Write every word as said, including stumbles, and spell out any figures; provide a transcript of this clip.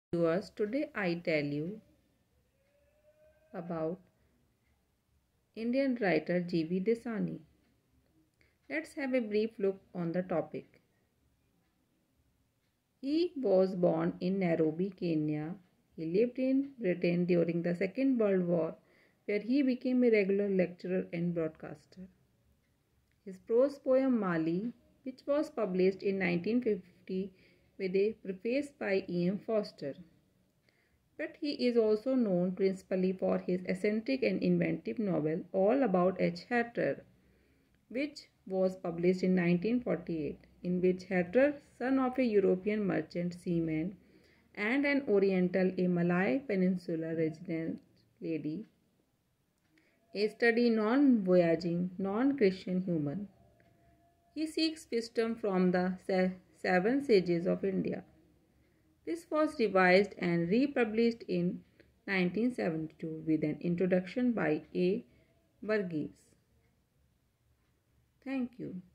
Viewers, today I tell you about Indian writer G V Desani. Let's have a brief look on the topic. He was born in Nairobi, Kenya. He lived in Britain during the Second World War, where he became a regular lecturer and broadcaster. His prose poem Mali, which was published in nineteen fifty with a preface by E M Forster. But he is also known principally for his eccentric and inventive novel All About H. Hatterer, which was published in nineteen forty-eight, in which Hatterer, son of a European merchant seaman and an Oriental, a Malay Peninsula resident lady, a study non-voyaging, non-Christian human. He seeks wisdom from the seven sages of India. This was revised and republished in nineteen seventy-two with an introduction by A. Varghese. Thank you.